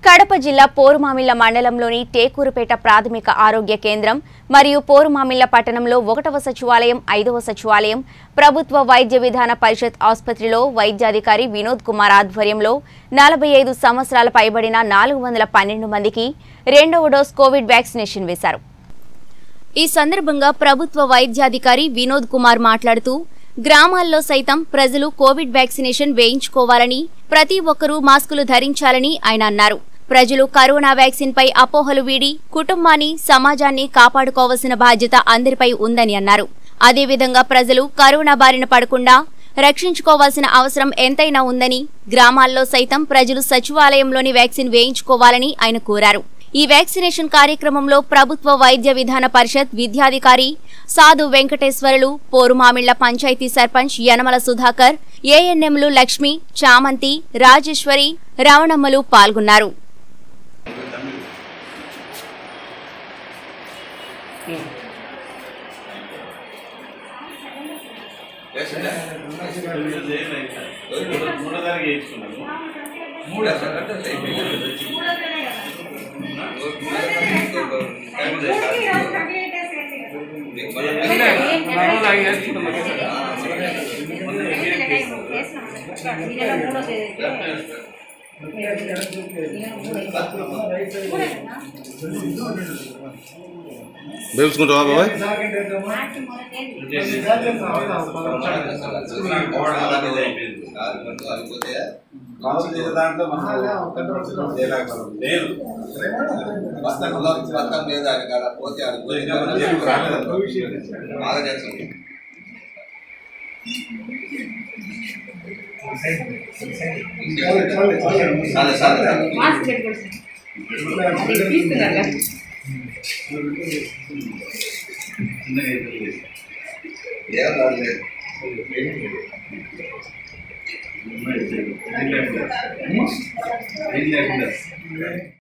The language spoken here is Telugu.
కడప జిల్లా పోరుమామిళ్ల మండలంలోని టేకూరుపేట ప్రాథమిక ఆరోగ్య కేంద్రం మరియు పోరుమామిళ్ల పట్టణంలో 1వ సచివాలయం 5వ సచివాలయం ప్రభుత్వ వైద్య విధాన పరిషత్ ఆసుపత్రిలో వైద్యాధికారి వినోద్ కుమార్ ఆధ్వర్యంలో 45 సంవత్సరాల పైబడిన 412 మందికి రెండవ డోస్ కోవిడ్ వ్యాక్సినేషన్ వేశారు। ఈ సందర్భంగా ప్రభుత్వ వైద్యాధికారి వినోద్ కుమార్ మాట్లాడుతూ గ్రామాల్లో సైతం ప్రజలు కోవిడ్ వ్యాక్సినేషన్ వేయించుకోవాలని ప్రతి ఒక్కరూ మాస్కులు ధరించాలని ఆయన అన్నారు। ప్రజలు కరోనా వ్యాక్సిన్ పై అపోహలు వీడి కుటుంబాన్ని సమాజాన్ని కాపాడుకోవాల్సిన బాధ్యత అందరిపై ఉందని అన్నారు। అదేవిధంగా ప్రజలు కరోనా బారిన పడకుండా రక్షించుకోవాల్సిన అవసరం ఎంతైనా ఉందని గ్రామాల్లో సైతం ప్రజలు సచివాలయంలోని వ్యాక్సిన్ వేయించుకోవాలని ఆయన కోరారు। ఈ వ్యాక్సినేషన్ కార్యక్రమంలో ప్రభుత్వ వైద్య విధాన పరిషత్ విద్యాధికారి సాధు వెంకటేశ్వరులు, పోరుమామిళ్ల పంచాయతీ సర్పంచ్ యనమల సుధాకర్, ఏఎన్ఎంలు లక్ష్మి, చామంతి, రాజేశ్వరి, రవణమ్మలు పాల్గొన్నారు। వేసుకుంటావా బాబాయ్? దాంట్లో